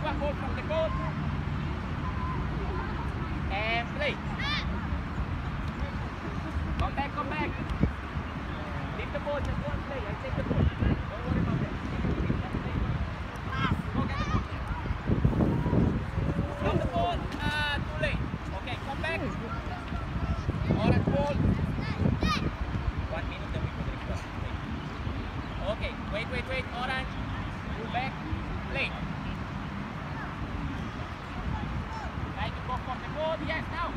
back ball from the goal. And play. Come back, come back. Leave the ball, just go and play. I take the ball. Don't worry about that. Go get the ball. Stop the ball. Too late. Okay, come back. Orange ball. 1 minute then we could request. Okay, wait. Orange. Pull back. Play. Try to go for the ball. Yes, now.